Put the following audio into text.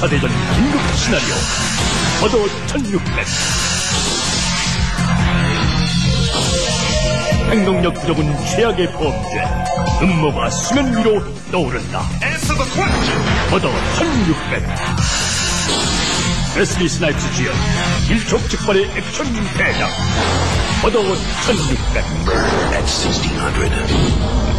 2차 대전 긴급 시나리오 버더 1600. 행동력 부족은 최악의 범죄. 음모가 수면 위로 떠오른다. 버더 1600. 웨슬리 스나이프스 주연 일촉즉발의 액션 대작 버더 1600. Murder at 1600.